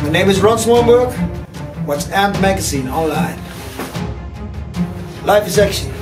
My name is Ron Smoorenburg. Watch AMP magazine online. Life is action.